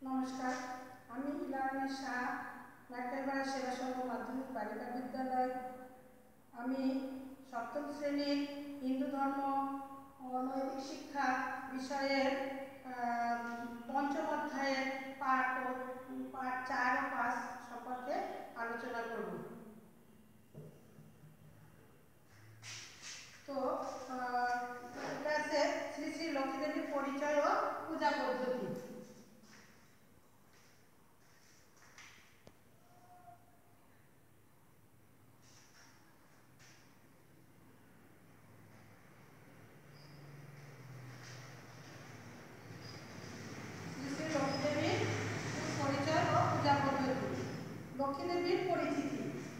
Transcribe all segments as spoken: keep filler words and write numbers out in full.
নমস্কার, আমি ইলারানী শাহ, নাট্যপাড়া সেবা সংঘ মাধ্যমিক বালিকা বিদ্যালয়। আমি সপ্তম শ্রেণীর হিন্দু ধর্ম ও নৈতিক শিক্ষা বিষয়ের পঞ্চম অধ্যায়ের পাঠ ও পাঠ চার ও পাঁচ সম্পর্কে আলোচনা করব। তো ক্লাসে শ্রী শ্রী লক্ষ্মীদেবীর পরিচয় ও পূজা পদ্ধতি। লক্ষ্মী দেবীর পরিচিতি।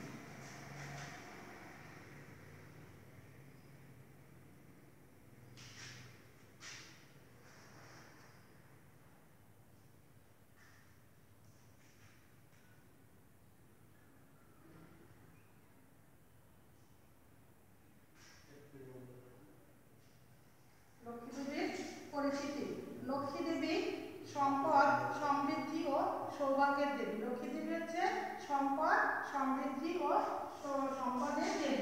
লক্ষ্মী দেবীর পরিচিতি। লক্ষ্মী দেবী সম্পদ, সমৃদ্ধি ও সৌভাগ্যের দেবী। লক্ষ্মী দেবী হচ্ছে সম্পদ, সমৃদ্ধি ও সম্পদের দেবী।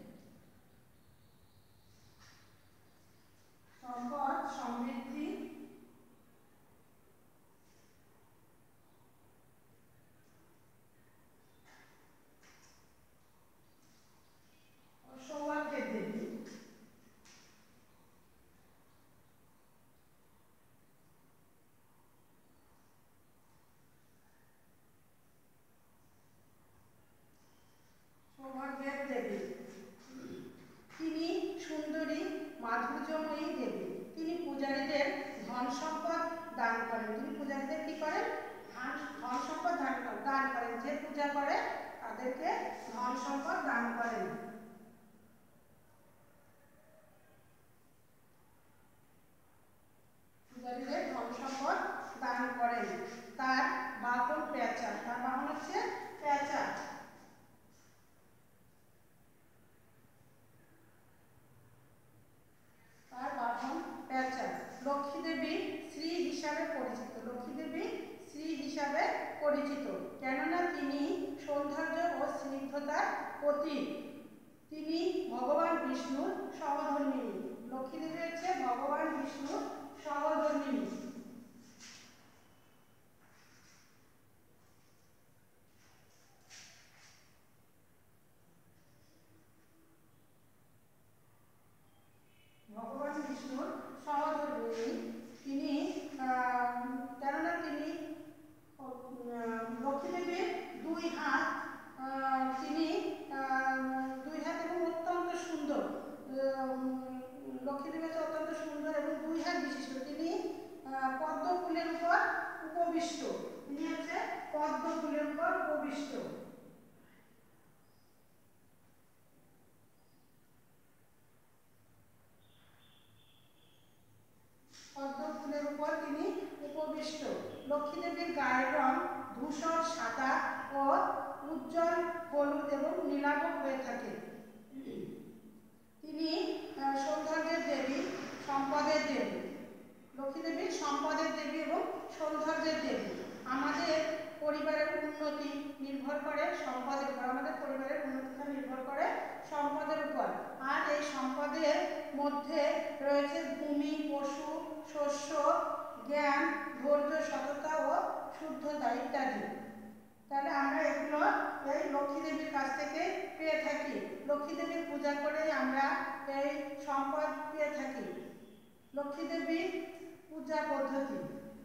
সম্পদ, সমৃদ্ধি ও সৌভাগ্যের দেবী। সৌভাগ্যের দেবী। তিনি সুন্দরী, মাধুর্যময়ী দেবী। তিনি পূজারীদের ধন সম্পদ দান করেন। তিনি পূজারীদের কি করেন? ধন সম্পদ দান করেন। যে পূজা করে তাদেরকে ধন সম্পদ দান করেন। পূজারীদের ধন সম্পদ দান করেন। তার বাহন পেঁচা। তার বাহন হচ্ছে পেঁচা। তার বাহন পেঁচা। লক্ষ্মী দেবী শ্রী হিসাবে পরিচিত। লক্ষ্মী দেবী শ্রী হিসাবে পরিচিত কেননা তিনি সৌন্দর্য ও স্নিগ্ধতার প্রতীক। তিনি ভগবান বিষ্ণুর সহধর্মিণী। লক্ষ্মী দেবী হচ্ছে ভগবান বিষ্ণুর সহধর্মিণী। ভগবান বিষ্ণুর সহধর্মিণী তিনি কেননা তিনি লক্ষ্মী দেবীর দুই হাত, তিনি দুই হাত এবং অত্যন্ত সুন্দর। লক্ষ্মী দেবী অত্যন্ত সুন্দর এবং দুই হাত বিশিষ্ট। তিনি পদ্ম ফুলের উপর উপবিষ্ট। তিনি হচ্ছে পদ্ম ফুলের উপর উপবিষ্ট। পদ্ম ফুলের উপর তিনি উপবিষ্ট। লক্ষ্মী দেবীর গায়ের রং ধূসর সাদা ও উজ্জ্বল হলুদ এবং নীলাভ হয়ে থাকে। তিনি সৌন্দর্যের দেবী, সম্পদের দেবী। লক্ষ্মী দেবী সম্পদের দেবী এবং সৌন্দর্যের দেবী। আমাদের পরিবারের উন্নতি নির্ভর করে সম্পদের উপর। আমাদের পরিবারের উন্নতিটা নির্ভর করে সম্পদের উপর। আর এই সম্পদের মধ্যে রয়েছে ভূমি, পশু, শস্য, জ্ঞান, ধৈর্য, সততা ও শুদ্ধতা ইত্যাদি। তাহলে আমরা এগুলো এই লক্ষ্মী দেবীর কাছ থেকে পেয়ে থাকি। লক্ষ্মী দেবীর পূজা করে আমরা এই সম্পদ পেয়ে থাকি। লক্ষ্মী দেবীর পূজা পদ্ধতি।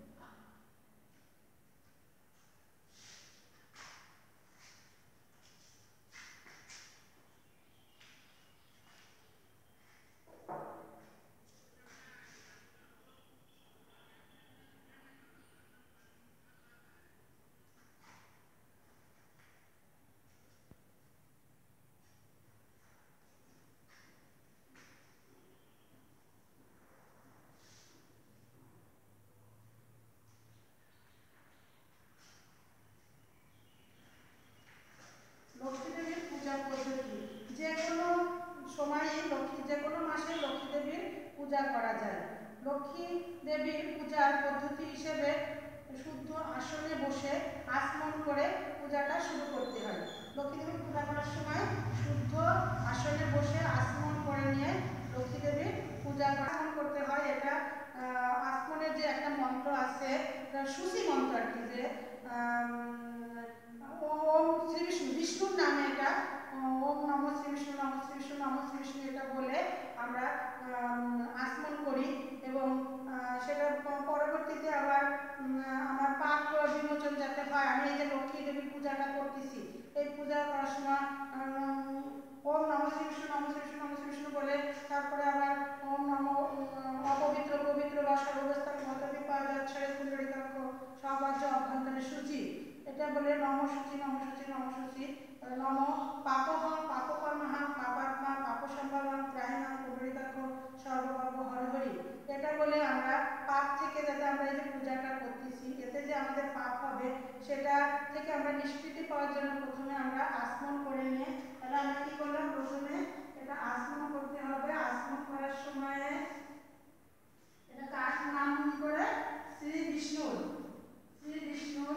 লক্ষ্মী দেবীর পূজা পদ্ধতি। যে কোনো সময়ে লক্ষ্মী যে কোনো মাসে লক্ষ্মী দেবীর পূজা করা যায়। লক্ষ্মী দেবীর পূজার পদ্ধতি হিসেবে শুদ্ধ আসনে বসে আচমন করে পূজাটা শুরু করতে হয়। লক্ষ্মী দেবীর পূজা করার সময় শুদ্ধ আসনে বসে আচমন করে নিয়ে লক্ষ্মী দেবীর পূজা আচমন করতে হয়। এটা আচমনের যে একটা মন্ত্র আছে, সূচি মন্ত্র আর কি, যে ওম শ্রী বিষ্ণু, বিষ্ণুর নামে এটা ওম নম শ্রী বিষ্ণু, নম শ্রী বিষ্ণু, নম শ্রী বিষ্ণু এটা বলে আমরা আচমন করি। এবং সেটা পরবর্তীতে আবার আমার পাপ বিমোচন যাতে হয়, আমি এই যে লক্ষ্মী দেবীর পূজাটা করতেছি, এই পূজা করার সময় ওম নম শ্রী বিষ্ণু, নম শ্রী বিষ্ণু, নম শ্রী বিষ্ণু বলে তারপরে আবার ওম নম অপবিত্র পবিত্র বা সর্বস্থান মতবি পাওয়া কুণ্ডলিকাক্ষ সবাজ্য অভ্যন্তরে সূচি, এটা বলে নম সূচি, নম সূচি, নম সূচি, নম পাপহং পাপকর্মহং পাপাত্মা পাপসম্ভবং ত্রাহিমাং কুণ্ডলিকাক্ষ সর্বপাপ হরহরি, এটা বলে আমরা পাপ থেকে যাতে আমরা এই যে পূজাটা করতেছি এতে যে আমাদের পাপ হবে সেটা থেকে আমরা নিষ্কৃতি পাওয়ার জন্য প্রথমে আমরা আচমন করে নিয়ে, তাহলে আমরা কি করলাম, প্রথমে এটা আচমন করতে হবে। আচমন করার সময় এটা কার নাম করে, শ্রী বিষ্ণুর, শ্রী বিষ্ণুর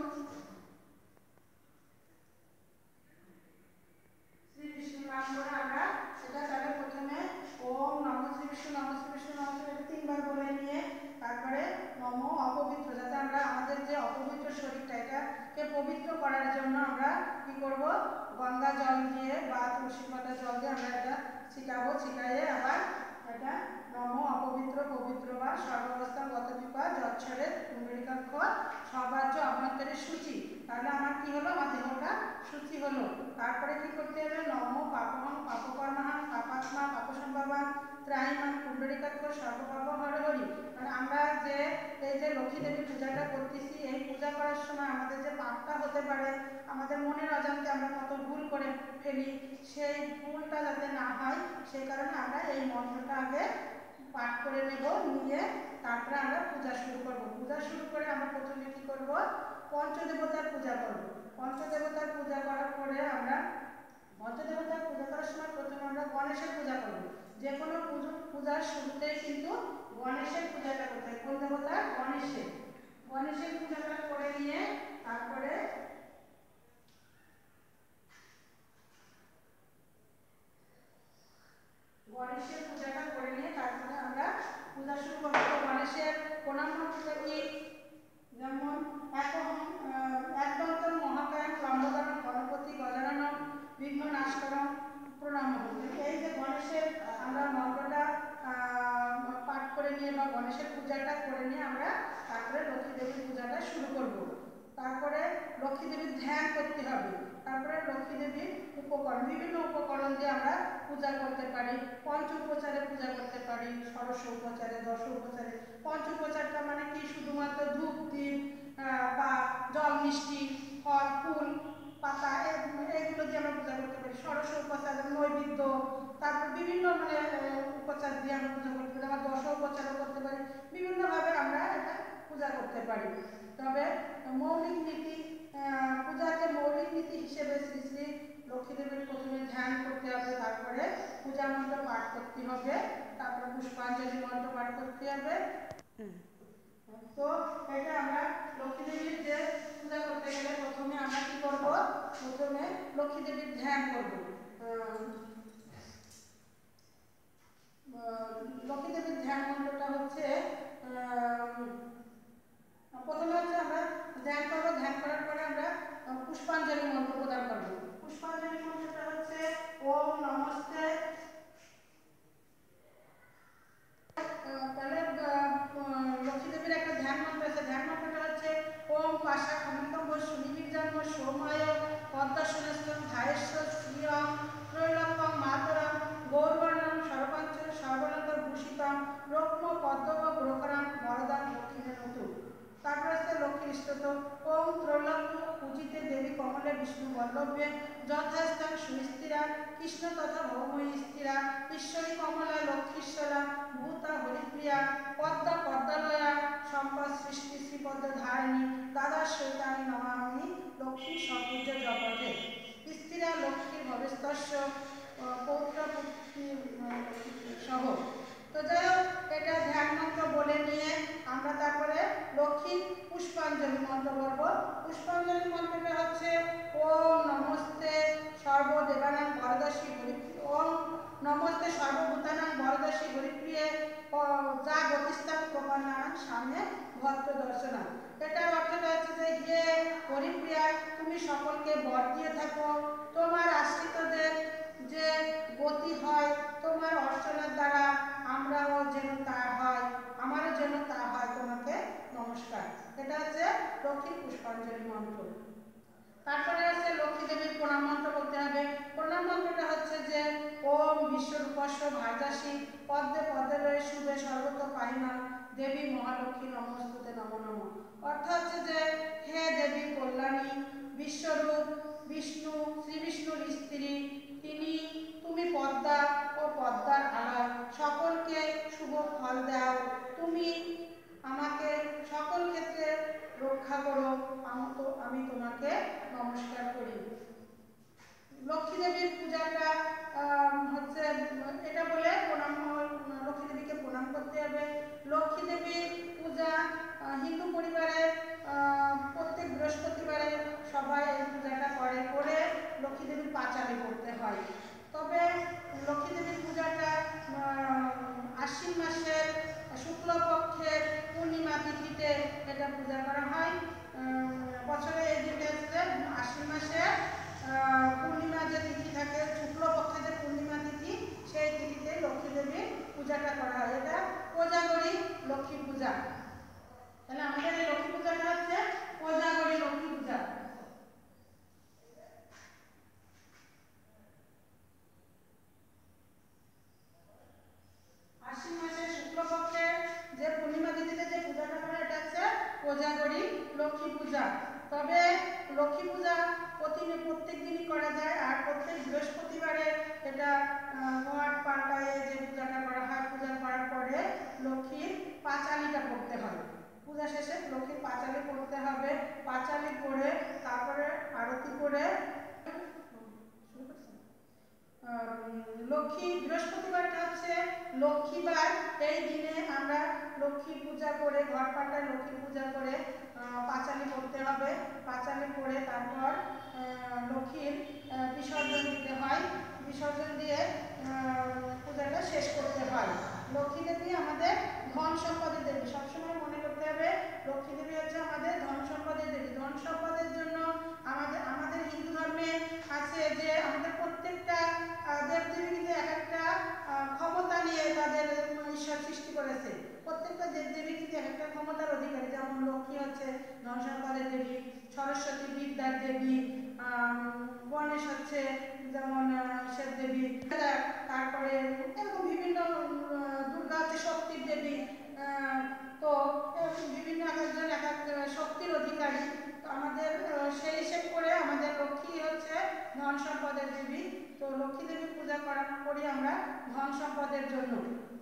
শ্রী বিষ্ণুর নাম করে আমরা সেটা তাহলে প্রথমে ওম নম শ্রী বিষ্ণু, নম শ্রী বিষ্ণু, নম শ্রী বিষ্ণু তিনবার বলে নিয়ে তারপরে নম অপবিত্র, যাতে আমরা আমাদের যে অপবিত্র শরীরটা এটাকে পবিত্র করার জন্য আমরা কি করব, গঙ্গা জল দিয়ে বা তুলসী পাতা জল দিয়ে আমরা এটা ছিটাবো, ছিটাইয়ে আবার এটা নম অপবিত্র পবিত্র বা সর্বাবস্থা গতবিপা যচ্ছরে কুণ্ডলিকাক্ষ সর্বাজ্য অভ্যন্তরের সূচি, তাহলে আমার কি হলো, আমার দেহটা সূচি হলো। তারপরে কি করতে হবে, নম পাপহং পাপকর্মহং পাপাত্মা পাপসম্ভবং ত্রাহিমাং কুণ্ডলিকাক্ষ সর্বপাপ হরহরি, মানে আমরা যে এই যে লক্ষ্মী দেবীর পূজাটা করতেছি, এই পূজা করার সময় আমাদের যে পাপটা হতে পারে, আমাদের মনের অজান্তে আমরা কত ভুল করে ফেলি, সেই ভুলটা যাতে না হয় সেই কারণে আমরা এই মন্ত্রটা আগে পাঠ করে নেব, নিয়ে তারপরে আমরা পূজা শুরু করব। পূজা শুরু করে আমরা প্রথমে কি করব, পঞ্চদেবতার পূজা করব। পঞ্চদেবতার পূজা করার পরে আমরা পঞ্চদেবতার পূজা করার সময় প্রথমে আমরা গণেশের পূজা করব। যে কোনো পুজো পূজার শুরুতেই কিন্তু গণেশের পূজাটা করতে হয়। কোন দেবতা, গণেশের। গণেশের পূজাটা করে নিয়ে তারপরে গণেশের পূজাটা করে নিয়ে তারপরে আমরা পূজা শুরু করব। গণেশের প্রণাম মন্ত্রটা কি, যেমন একদন্ত মহাকায়ং লম্বোদরং গণপতি গজাননং বিঘ্ননাশকরং প্রণাম। এই যে গণেশের আমরা মন্ত্রটা পাঠ করে নিয়ে বা গণেশের পূজাটা করে নিয়ে আমরা তারপরে লক্ষ্মী দেবীর পূজাটা শুরু করব। তারপরে লক্ষ্মী দেবীর ধ্যান করতে হবে। তারপরে লক্ষ্মী দেবীর উপকরণ, বিভিন্ন উপকরণ দিয়ে আমরা পূজা করতে পারি। পঞ্চ উপচারে পূজা করতে পারি, ষোড়শ উপচারে, দশ উপচারে। পঞ্চ উপচারটা মানে কি, শুধুমাত্র ধূপ দ্বীপ বা জল মিষ্টি ফল ফুল পাতা এগুলো দিয়ে আমরা পূজা করতে পারি। ষোড়শ উপচার নৈবেদ্য, তারপর বিভিন্ন মানে উপচার দিয়ে আমরা পূজা করতে পারি। আবার দশ উপচারও করতে পারি, বিভিন্নভাবে আমরা এটা পূজা করতে পারি। তবে মৌলিক নীতি, পূজাকে মৌলিক নীতি হিসেবে শ্রী শ্রী লক্ষ্মী দেবীর প্রথমে ধ্যান করতে হবে, তারপরে পূজা মন্ত্র পাঠ করতে হবে, তারপরে পুষ্পাঞ্জলি মন্ত্র পাঠ করতে হবে। তো এটা আমরা লক্ষ্মী দেবীর যে পূজা করতে গেলে প্রথমে আমরা কি করব, প্রথমে লক্ষ্মী দেবীর ধ্যান করব। লক্ষ্মী দেবীর ধ্যান মন্ত্রটা হচ্ছে, প্রথমে হচ্ছে আমরা ধ্যান করবো, ধ্যান করার পরে আমরা পুষ্পাঞ্জলি মন্ত্র প্রদান করব। পুষ্পাঞ্জলি মন্ত্রটা হচ্ছে ওম নমস্তে, তাহলে লক্ষ্মী দেবীর একটা ধ্যান মন্ত্র আছে, ধ্যান মন্ত্রটা হচ্ছে ওম পাশা খমিতম সুনিবির্জন্ম সোমায় পদ্মাসনস্থম ধায়েশ্বর শ্রীয়ম ত্রৈলোক্যম মাতরম গৌরবর্ণম সর্বাঞ্চ সর্বনন্দর ভূষিতম রক্ম পদ্মব ব্রকরাম বরদান দক্ষিণে নতু। তারপর হচ্ছে লক্ষ্মীর স্তোত্র ওম ত্রৈলোক্য পূজিতে দেবী কমলে বিষ্ণু বল্লভ্যে যথাস্থান সুস্থিরা কৃষ্ণ তথা ভৌময়ী স্থিরা ঈশ্বরী কমলা লক্ষ্মীশ্বরা ভূতা হরিপ্রিয়া পদ্মা পদ্মালয়া সম্পদ সৃষ্টি শ্রীপদ্ম ধারিণী দাদা সৈতানি নমামি লক্ষ্মী সপূজ্য জপঠে স্থিরা লক্ষ্মী ভবেস্তস্য পৌত্র পুত্রী সহ। তো যাই হোক, এটা ধ্যান মন্ত্র বলে নিয়ে আমরা তারপরে লক্ষ্মী পুষ্পাঞ্জলি মন্ত্র বলবো। পুষ্পাঞ্জলি মন্ত্রটা হচ্ছে ওম নমস্তে সর্বদেবানাং বরদর্শী হরিপ্রিয়, ওম নমস্তে সর্বভূতানাং বরদর্শী হরিপ্রিয়ে যা গতিস্থান প্রপন্নানাং সামনে ভক্ত দর্শনা। এটার অর্থটা হচ্ছে যে হে হরিপ্রিয়া, তুমি সকলকে বর দিয়ে থাকো, তোমার আশ্রিতদের যে গতি হয় তোমার অর্চনার দ্বারা আমরাও যেন তা হয়, আমারও যেন তা হয়, তোমাকে নমস্কার। এটা হচ্ছে লক্ষ্মী পুষ্পাঞ্জলি মন্ত্র। তারপরে আছে লক্ষ্মী দেবীর প্রণাম মন্ত্র বলতে হবে। প্রণাম মন্ত্রটা হচ্ছে যে ওম বিশ্বরূপস্য ভার্যাসী পদ্মে পদ্মে রয়ে শুভে সর্বত পাহিমা দেবী মহালক্ষ্মী নমস্তুতে নমো নমঃ। অর্থ হচ্ছে যে হে দেবী কল্যাণী, বিশ্বরূপ বিষ্ণু, শ্রী বিষ্ণুর স্ত্রী তিনি, তুমি পদ্মা ও পদ্মার আড়াল সকলকে শুভ ফল দাও, তুমি আমাকে সকল ক্ষেত্রে রক্ষা করো, আমি তোমাকে নমস্কার করি। লক্ষ্মী দেবীর পূজাটা হচ্ছে এটা বলে প্রণাম, লক্ষ্মী দেবীকে প্রণাম করতে হবে। লক্ষ্মী দেবীর পূজা হিন্দু পরিবারে প্রত্যেক বৃহস্পতিবারে সবাই এই পূজাটা করে, করে লক্ষ্মী দেবীর পাঁচালি করতে হয়। তবে লক্ষ্মী দেবীর পূজাটা আশ্বিন মাসের শুক্লপক্ষের পূর্ণিমা তিথিতে এটা পূজা করা হয়। বছরে এই দিনটা হচ্ছে আশ্বিন মাসে পূর্ণিমা যে তিথি থাকে, শুক্লপক্ষে যে পূর্ণিমা তিথি, সেই তিথিতে লক্ষ্মী দেবীর পূজাটা করা হয়। এটা কোজাগরী লক্ষ্মী পূজা। তাহলে আমাদের এই লক্ষ্মী পূজাটা হচ্ছে কোজাগরী লক্ষ্মী পূজা। আশ্বিন মাসের শুক্লপক্ষে যে পূর্ণিমা তিথিতে যে পূজাটা করে এটা হচ্ছে কোজাগরী লক্ষ্মী পূজা। তবে লক্ষ্মী পূজা প্রতিদিন প্রত্যেক দিনই করা যায়, আর প্রত্যেক বৃহস্পতিবারে এটা ঘট পাল্টায়ে যে পূজাটা করা হয়, পূজা করার পরে লক্ষ্মীর পাঁচালিটা পড়তে হয়। পূজা শেষে লক্ষ্মীর পাঁচালি পড়তে হবে, পাঁচালি পড়ে তারপরে আরতি করে লক্ষ্মী বৃহস্পতিবারটা হচ্ছে লক্ষ্মীবার। এই দিনে আমরা লক্ষ্মী পূজা করে ঘর পাল্টায় লক্ষ্মী পূজা করে পাঁচালি করতে হবে। পাঁচালি করে তারপর লক্ষ্মীর বিসর্জন দিতে হয়, বিসর্জন দিয়ে পূজাটা শেষ করতে হয়। লক্ষ্মী দেবী আমাদের ধন সম্পদের দেবী, সবসময় মনে করতে হবে লক্ষ্মী দেবী হচ্ছে আমাদের ধন সম্পদের দেবী। ধন সম্পদের জন্য আমাদের আমাদের হিন্দু ধর্মে আছে যে আমাদের প্রত্যেকটা দেবদেবী কিন্তু এক একটা ক্ষমতা নিয়ে তাদের ঈশ্বর সৃষ্টি করেছে। প্রত্যেকটা দেবদেবী কিন্তু এক একটা ক্ষমতার অধিকারী। যেমন লক্ষ্মী হচ্ছে ধন সম্পদের দেবী, সরস্বতী বিদ্যার দেবী, গণেশ হচ্ছে যেমন ঈশ্বর দেবী, তারপরে এরকম বিভিন্ন, দুর্গা হচ্ছে শক্তির দেবী। তো বিভিন্ন এক একজন এক এক শক্তির অধিকারী। তো আমাদের সেই হিসেব করে আমাদের লক্ষ্মী হচ্ছে ধন সম্পদের দেবী। তো লক্ষ্মী দেবীর পূজা করা করি আমরা ধন সম্পদের জন্য।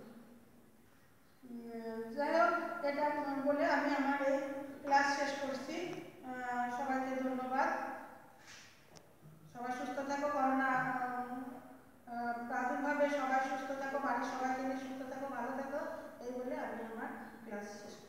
যাই হোক, এটা বলে আমি আমার এই ক্লাস শেষ করছি। সবাইকে ধন্যবাদ। সবাই সুস্থ থাকো, করোনা প্রাদুর্ভাবে সবাই সুস্থ থাকো, বাড়ির সবাইকে নিয়ে সুস্থ থাকো, ভালো থাকো, এই বলে আমি আমার ক্লাস শেষ